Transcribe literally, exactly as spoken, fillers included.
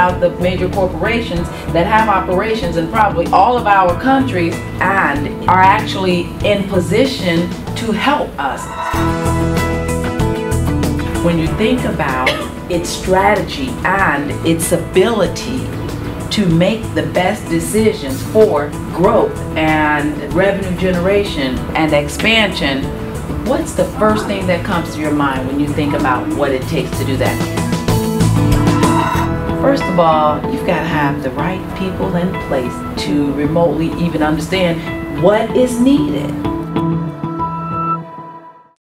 about the major corporations that have operations in probably all of our countries and are actually in position to help us. When you think about its strategy and its ability to make the best decisions for growth and revenue generation and expansion, what's the first thing that comes to your mind when you think about what it takes to do that? First of all, you've got to have the right people in place to remotely even understand what is needed.